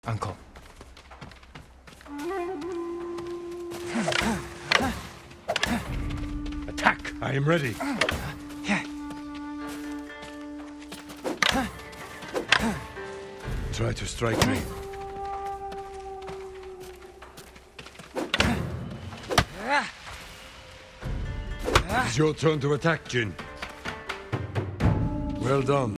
Uncle. Attack! I am ready. Try to strike me. It's your turn to attack, Jin. Well done.